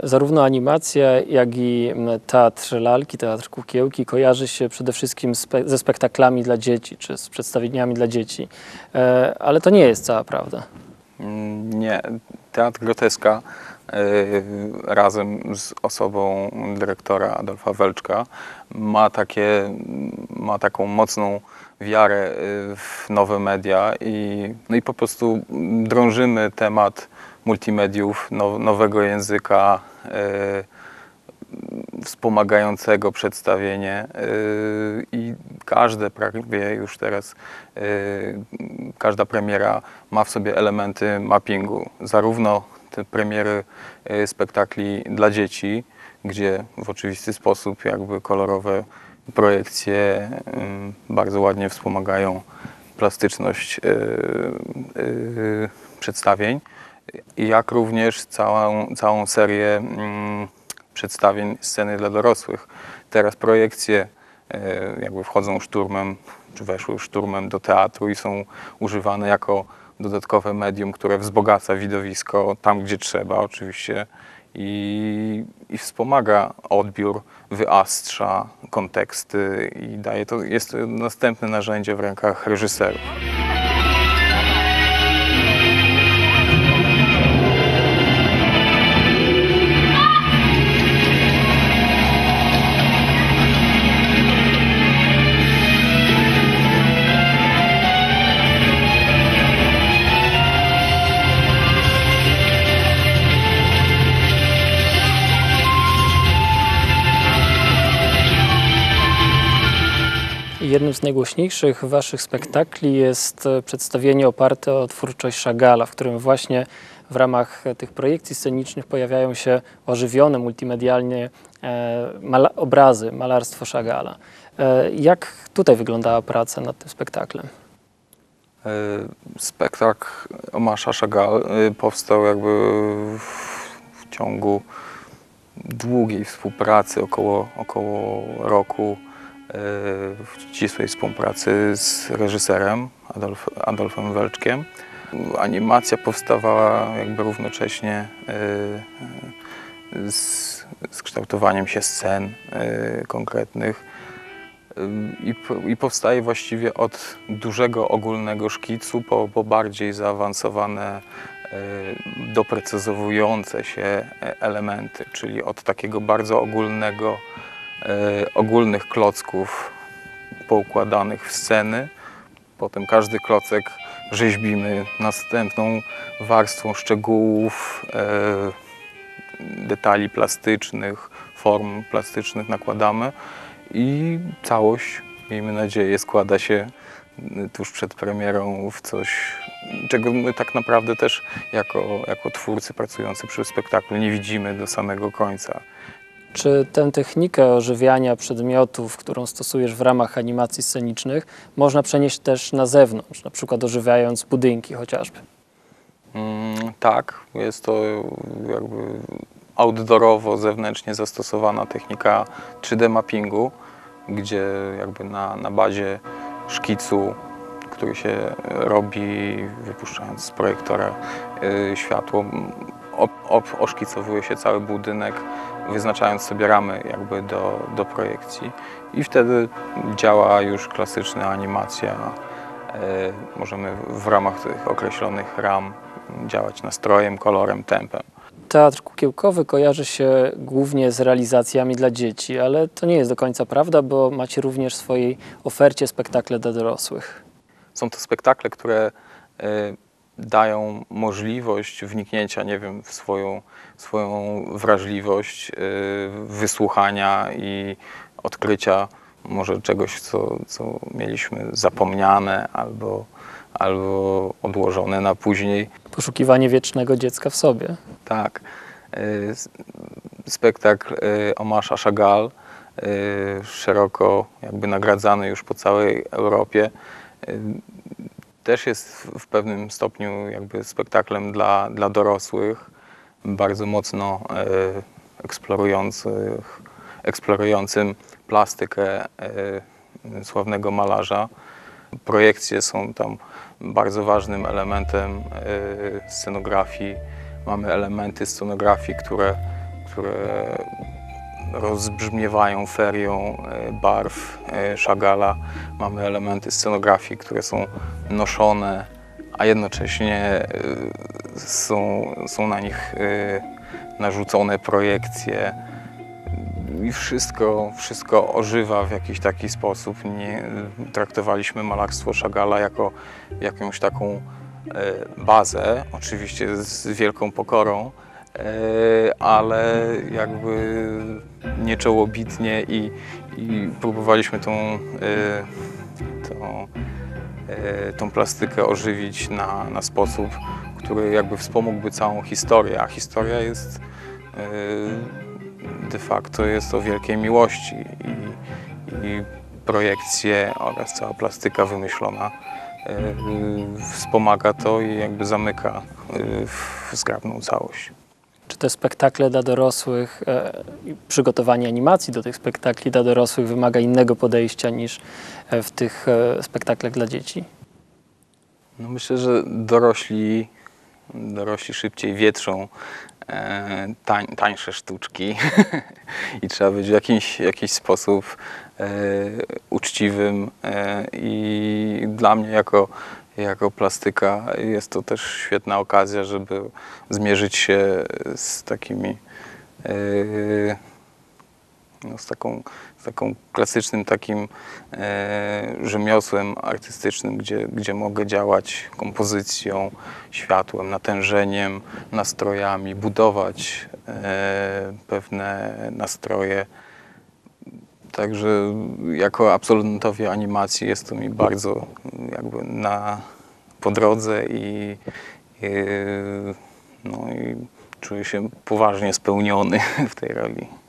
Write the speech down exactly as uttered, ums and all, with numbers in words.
Zarówno animacja, jak i teatr lalki, teatr kukiełki kojarzy się przede wszystkim spe ze spektaklami dla dzieci, czy z przedstawieniami dla dzieci. E, ale to nie jest cała prawda. Nie. Teatr Groteska y, razem z osobą dyrektora Adolfa Welczka ma, takie, ma taką mocną wiarę w nowe media i, no i po prostu drążymy temat multimediów, now, nowego języka, y, wspomagającego przedstawienie y, i każde prawie już teraz, y, każda premiera ma w sobie elementy mappingu. Zarówno te premiery y, spektakli dla dzieci, gdzie w oczywisty sposób jakby kolorowe projekcje y, bardzo ładnie wspomagają plastyczność y, y, przedstawień, jak również całą, całą serię y, przedstawień sceny dla dorosłych. Teraz projekcje jakby wchodzą szturmem, czy weszły szturmem do teatru i są używane jako dodatkowe medium, które wzbogaca widowisko tam, gdzie trzeba oczywiście i, i wspomaga odbiór, wyastrza konteksty i daje to, jest to następne narzędzie w rękach reżyserów. Jednym z najgłośniejszych waszych spektakli jest przedstawienie oparte o twórczość Chagalla, w którym właśnie w ramach tych projekcji scenicznych pojawiają się ożywione multimedialnie e, mala obrazy, malarstwo Chagalla. E, jak tutaj wyglądała praca nad tym spektaklem? Spektakl Hommage Chagall powstał jakby w ciągu długiej współpracy, około, około roku, w ścisłej współpracy z reżyserem Adolf, Adolfem Welczkiem. Animacja powstawała jakby równocześnie z, z kształtowaniem się scen konkretnych i, i powstaje właściwie od dużego ogólnego szkicu po, po bardziej zaawansowane, doprecyzowujące się elementy, czyli od takiego bardzo ogólnego ogólnych klocków poukładanych w sceny. Potem każdy klocek rzeźbimy następną warstwą szczegółów, detali plastycznych, form plastycznych nakładamy i całość, miejmy nadzieję, składa się tuż przed premierą w coś, czego my tak naprawdę też jako, jako twórcy pracujący przy spektaklu nie widzimy do samego końca. Czy tę technikę ożywiania przedmiotów, którą stosujesz w ramach animacji scenicznych, można przenieść też na zewnątrz, na przykład ożywiając budynki chociażby? Mm, tak, jest to jakby outdoorowo, zewnętrznie zastosowana technika trzy D mappingu, gdzie jakby na, na bazie szkicu, który się robi wypuszczając z projektora yy, światło, Ob, ob, oszkicowuje się cały budynek, wyznaczając sobie ramy jakby do, do projekcji i wtedy działa już klasyczna animacja. E, możemy w ramach tych określonych ram działać nastrojem, kolorem, tempem. Teatr kukiełkowy kojarzy się głównie z realizacjami dla dzieci, ale to nie jest do końca prawda, bo macie również w swojej ofercie spektakle dla dorosłych. Są to spektakle, które e, dają możliwość wniknięcia, nie wiem, w swoją, swoją wrażliwość, yy, wysłuchania i odkrycia może czegoś, co, co mieliśmy zapomniane albo, albo odłożone na później. Poszukiwanie wiecznego dziecka w sobie. Tak. Yy, spektakl yy, Hommage Chagall, yy, szeroko jakby nagradzany już po całej Europie, yy, też jest w pewnym stopniu jakby spektaklem dla, dla dorosłych, bardzo mocno e, eksplorujących, eksplorującym plastykę e, sławnego malarza. Projekcje są tam bardzo ważnym elementem e, scenografii. Mamy elementy scenografii, które, które rozbrzmiewają ferią e, barw e, Chagalla. Mamy elementy scenografii, które są noszone, a jednocześnie e, są, są na nich e, narzucone projekcje. I wszystko, wszystko ożywa w jakiś taki sposób. Nie traktowaliśmy malarstwo Chagalla jako jakąś taką e, bazę, oczywiście z wielką pokorą, e, ale jakby nie czołobitnie i, i próbowaliśmy tą, e, tą, e, tą plastykę ożywić na, na sposób, który jakby wspomógłby całą historię, a historia jest e, de facto jest o wielkiej miłości i, i projekcje oraz cała plastyka wymyślona y, wspomaga to i jakby zamyka y, w zgrabną całość. Czy te spektakle dla dorosłych e, i przygotowanie animacji do tych spektakli dla dorosłych wymaga innego podejścia niż w tych e, spektaklach dla dzieci? No myślę, że dorośli, dorośli szybciej wietrzą Tań, tańsze sztuczki i trzeba być w jakiś, jakiś sposób e, uczciwym e, i dla mnie jako, jako plastyka jest to też świetna okazja, żeby zmierzyć się z takimi e, no, z, taką, z taką klasycznym takim e, rzemiosłem artystycznym, gdzie, gdzie mogę działać kompozycją, światłem, natężeniem, nastrojami, budować e, pewne nastroje. Także jako absolwentowi animacji jest to mi bardzo jakby na, po drodze i, i, no, i czuję się poważnie spełniony w tej roli.